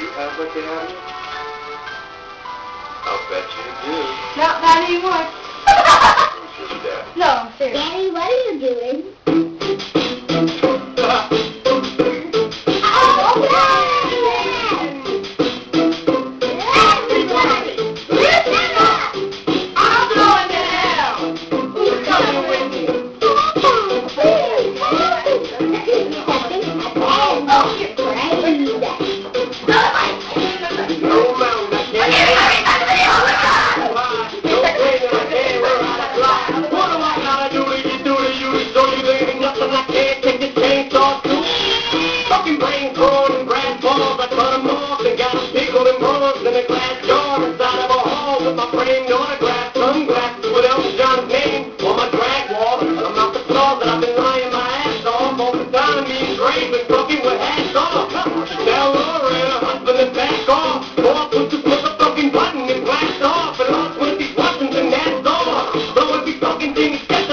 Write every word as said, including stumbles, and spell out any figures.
have what they have here? I'll bet you do. No, not anymore. Who's your dad? No, I'm serious. Daddy, what are you doing? Fucking things